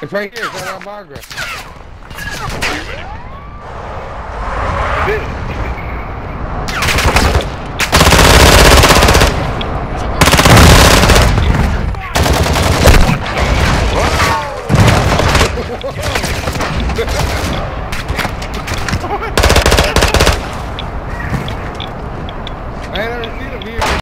It's right here. It's right on Margaret. I never seen him here.